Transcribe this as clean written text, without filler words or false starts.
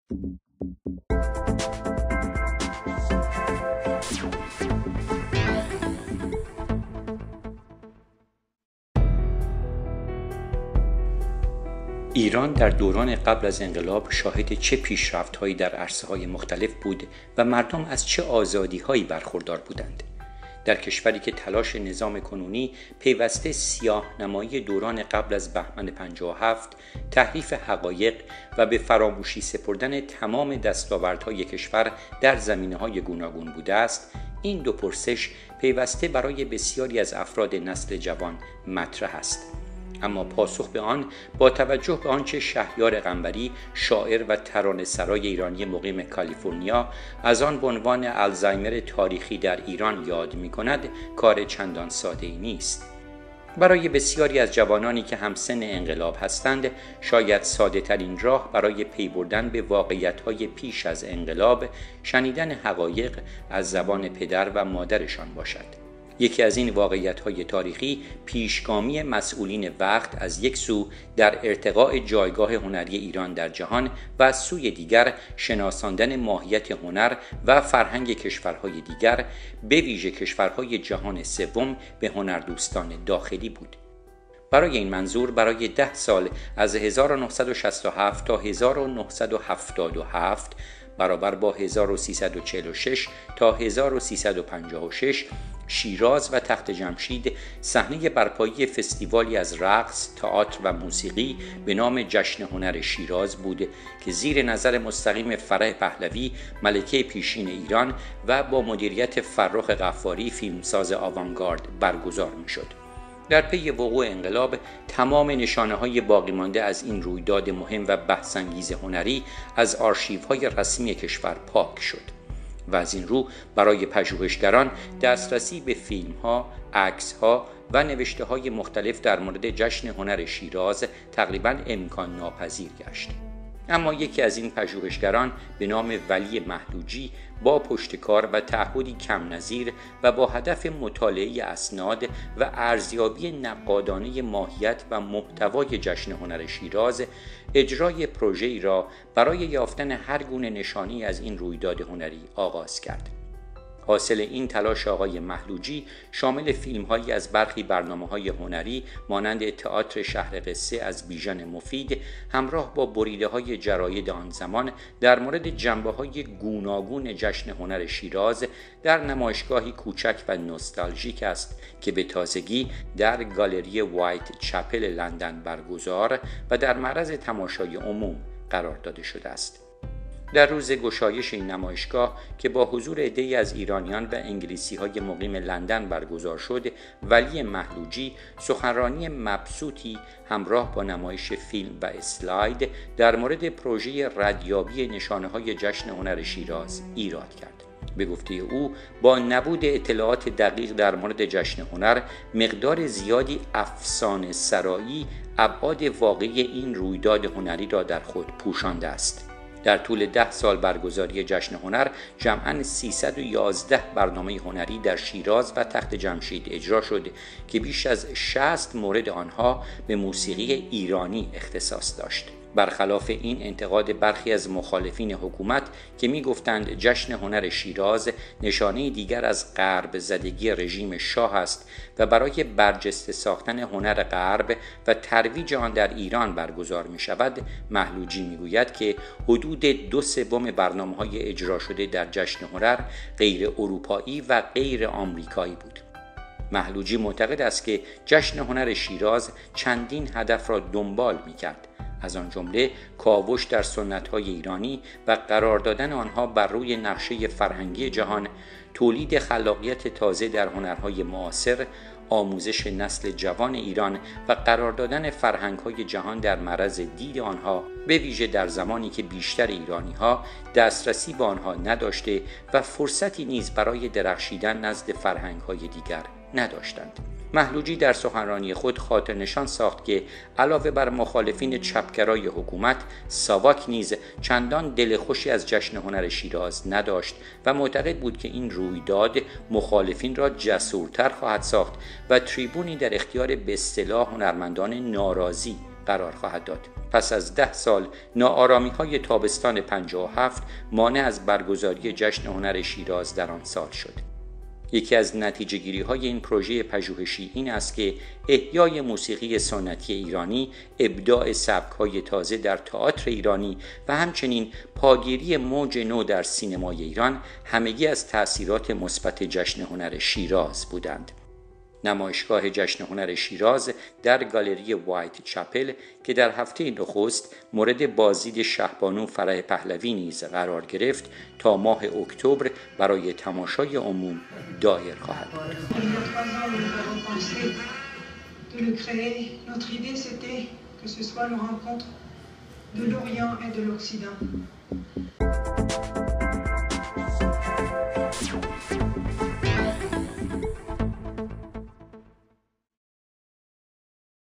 ایران در دوران قبل از انقلاب شاهد چه پیشرفت‌هایی در عرصه‌های مختلف بود و مردم از چه آزادی‌هایی برخوردار بودند. در کشوری که تلاش نظام کنونی پیوسته سیاه‌نمایی دوران قبل از بهمن 57، تحریف حقایق و به فراموشی سپردن تمام دستاوردهای کشور در زمینه‌های گوناگون بوده است، این دو پرسش پیوسته برای بسیاری از افراد نسل جوان مطرح است. اما پاسخ به آن با توجه به آنچه شهریار قنبری، شاعر و ترانه‌سرای ایرانی مقیم کالیفرنیا، از آن به عنوان آلزایمر تاریخی در ایران یاد می‌کند، کار چندان ساده‌ای نیست. برای بسیاری از جوانانی که همسن انقلاب هستند، شاید ساده‌ترین راه برای پی بردن به واقعیت‌های پیش از انقلاب، شنیدن حقایق از زبان پدر و مادرشان باشد. یکی از این واقعیت‌های تاریخی پیشگامی مسئولین وقت از یک سو در ارتقاء جایگاه هنری ایران در جهان و از سوی دیگر شناساندن ماهیت هنر و فرهنگ کشورهای دیگر، به ویژه کشورهای جهان سوم، به هنردوستان داخلی بود. برای این منظور برای 10 سال از 1967 تا 1977 برابر با 1346 تا 1356 شیراز و تخت جمشید صحنه برپایی فستیوالی از رقص، تئاتر و موسیقی به نام جشن هنر شیراز بود که زیر نظر مستقیم فرح پهلوی، ملکه پیشین ایران، و با مدیریت فرخ غفاری، فیلمساز آوانگارد، برگزار می‌شد. در پی وقوع انقلاب تمام نشانه‌های باقی مانده از این رویداد مهم و بحث‌انگیز هنری از آرشیوهای رسمی کشور پاک شد و از این رو برای پژوهشگران دسترسی به فیلم‌ها، عکس‌ها و نوشته‌های مختلف در مورد جشن هنر شیراز تقریباً امکان ناپذیر گشت. اما یکی از این پژوهشگران به نام ولی مهلوجی با پشتکار و تعهدی کم نظیر و با هدف مطالعه اسناد و ارزیابی نقادانه ماهیت و محتوای جشن هنر شیراز، اجرای پروژه‌ای را برای یافتن هر گونه نشانی از این رویداد هنری آغاز کرد. حاصل این تلاش آقای مهلوجی شامل فیلم‌هایی از برخی برنامه‌های هنری مانند تئاتر شهر قصه از بیژن مفید، همراه با بریده‌های جراید آن زمان در مورد جنبه‌های گوناگون جشن هنر شیراز در نمایشگاهی کوچک و نوستالژیک است که به تازگی در گالری وایت چپل لندن برگزار و در معرض تماشای عموم قرار داده شده است. در روز گشایش این نمایشگاه که با حضور عده‌ای از ایرانیان و انگلیسی‌های مقیم لندن برگزار شد، ولی مهلوجی سخنرانی مبسوطی همراه با نمایش فیلم و اسلاید در مورد پروژه ردیابی نشانه‌های جشن هنر شیراز ایراد کرد. به گفته او، با نبود اطلاعات دقیق در مورد جشن هنر، مقدار زیادی افسانه سرایی ابعاد واقعی این رویداد هنری را در خود پوشانده است. در طول 10 سال برگزاری جشن هنر جمعاً 311 برنامه هنری در شیراز و تخت جمشید اجرا شد که بیش از 60 مورد آنها به موسیقی ایرانی اختصاص داشت. برخلاف این انتقاد برخی از مخالفین حکومت که می‌گفتند جشن هنر شیراز نشانه دیگر از غرب زدگی رژیم شاه است و برای برجسته ساختن هنر غرب و ترویج آن در ایران برگزار می‌شود، مهلوجی می‌گوید که حدود 2/3 برنامه‌های اجرا شده در جشن هنر غیر اروپایی و غیر آمریکایی بود. مهلوجی معتقد است که جشن هنر شیراز چندین هدف را دنبال می‌کرد، از آن جمله کاوش در سنت‌های ایرانی و قرار دادن آنها بر روی نقشه فرهنگی جهان، تولید خلاقیت تازه در هنرهای معاصر، آموزش نسل جوان ایران و قرار دادن فرهنگ‌های جهان در معرض دید آنها، به ویژه در زمانی که بیشتر ایرانی‌ها دسترسی به آنها نداشته و فرصتی نیز برای درخشیدن نزد فرهنگ‌های دیگر نداشتند. مهلوجی در سخنرانی خود خاطر نشان ساخت که علاوه بر مخالفین چپگرای حکومت، ساواک نیز چندان دل خوشی از جشن هنر شیراز نداشت و معتقد بود که این رویداد مخالفین را جسورتر خواهد ساخت و تریبونی در اختیار به اصطلاح هنرمندان ناراضی قرار خواهد داد. پس از 10 سال ناآرامی‌های تابستان 57 مانع از برگزاری جشن هنر شیراز در آن سال شد. یکی از نتیجه‌گیری‌های این پروژه پژوهشی این است که احیای موسیقی سنتی ایرانی، ابداع سبک‌های تازه در تئاتر ایرانی و همچنین پاگیری موج نو در سینمای ایران همگی از تأثیرات مثبت جشن هنر شیراز بودند. نمایشگاه جشن هنر شیراز در گالری وایت چپل که در هفته نخست مورد بازدید شهبانو فرح پهلوی نیز قرار گرفت تا ماه اکتبر برای تماشای عموم دایر خواهد بود.